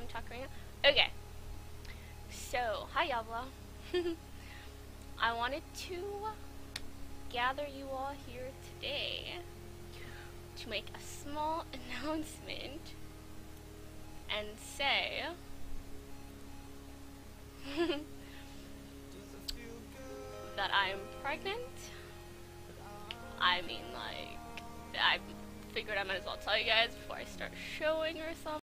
talking right now? Okay. So, hi y'all. I wanted to gather you all here today to make a small announcement and say that I'm pregnant. I mean, like, I figured I might as well tell you guys before I start showing or something.